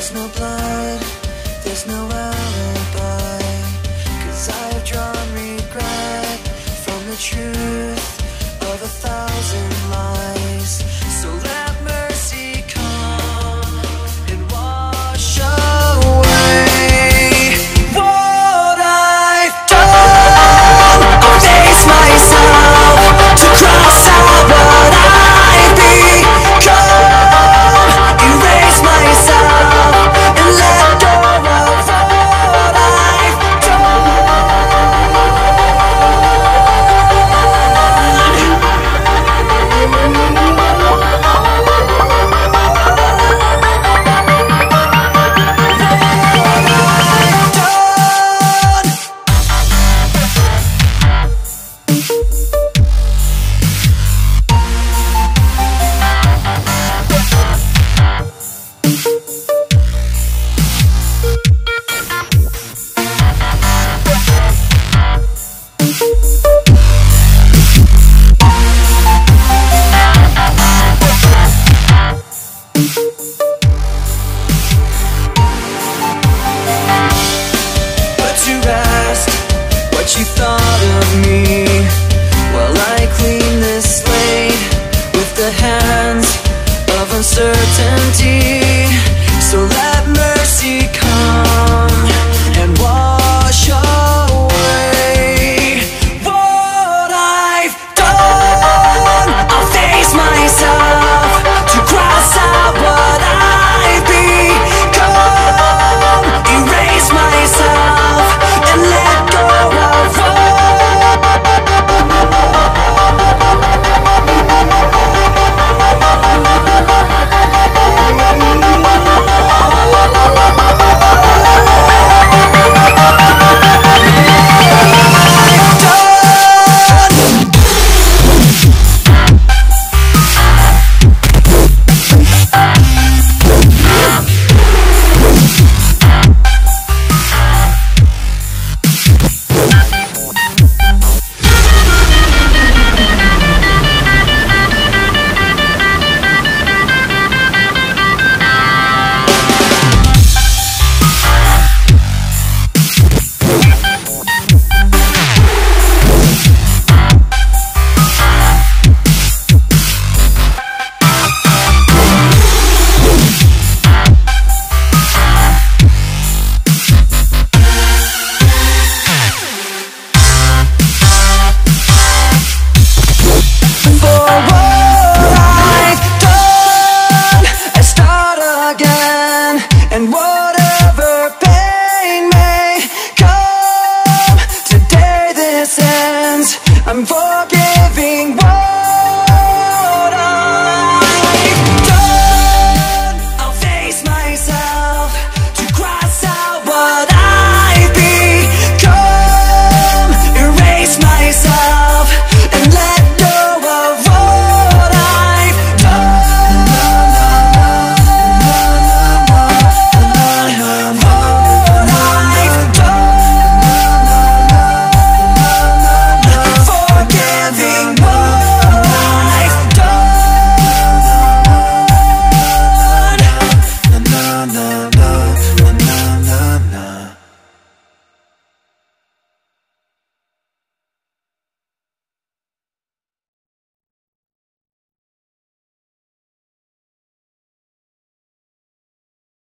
There's no blood, there's no alibi, 'cause I have drawn regret from the truth of 1,000 lies. So let mercy come and wash away what I've done. I'll face myself to cross out what I've become, erase myself and let go of what I've you thought of me.